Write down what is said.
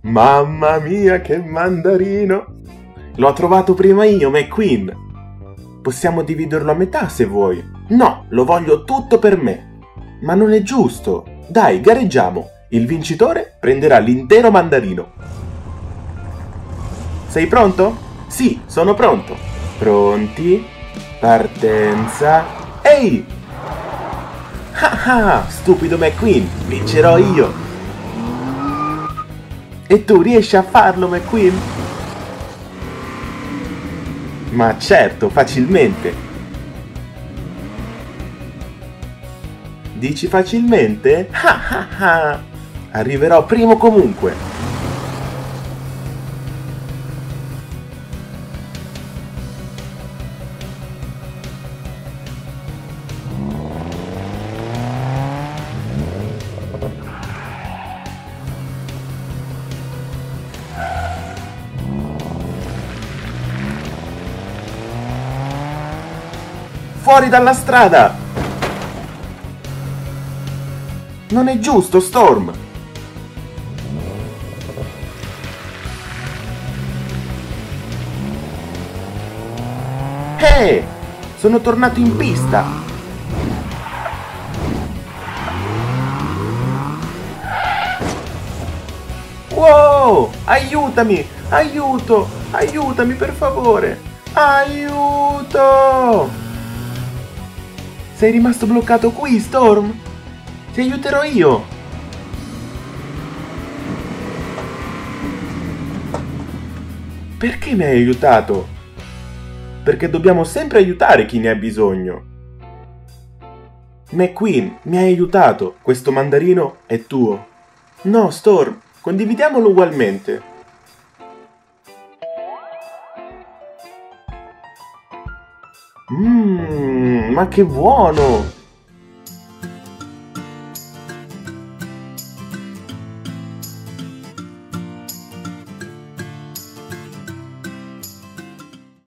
Mamma mia, che mandarino! L'ho trovato prima io, McQueen. Possiamo dividerlo a metà se vuoi. No, lo voglio tutto per me. Ma non è giusto. Dai, gareggiamo. Il vincitore prenderà l'intero mandarino. Sei pronto? Sì, sono pronto. Pronti? Partenza. Ehi! Ah ah, stupido McQueen, vincerò io. E tu riesci a farlo, McQueen? Ma certo, facilmente. Dici facilmente? Ah ah ah! Arriverò primo comunque. Fuori dalla strada! Non è giusto, Storm! Ehi! Sono tornato in pista! Wow! Aiutami! Aiuto! Aiutami per favore! Aiuto! Sei rimasto bloccato qui, Storm? Ti aiuterò io! Perché mi hai aiutato? Perché dobbiamo sempre aiutare chi ne ha bisogno. McQueen, mi hai aiutato. Questo mandarino è tuo. No, Storm, condividiamolo ugualmente. Ma che buono!